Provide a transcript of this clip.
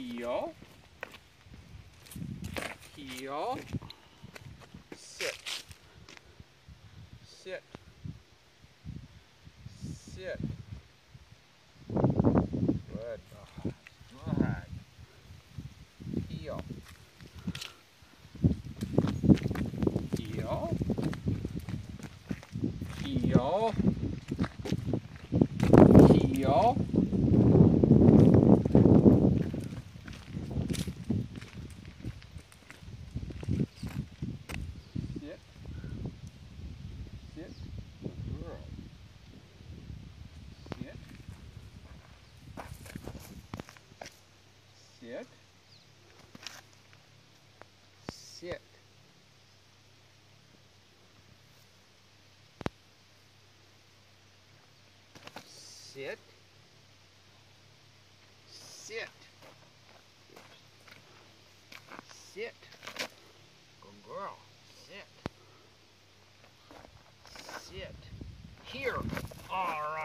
Heel. Heel. Sit. Sit. Sit. Good. Good. Heel. Heel. Heel. Heel. Sit. Sit. Girl. Sit. Sit. Sit. Sit. Sit. Sit. Good girl. Sit. Sit. Here. All right.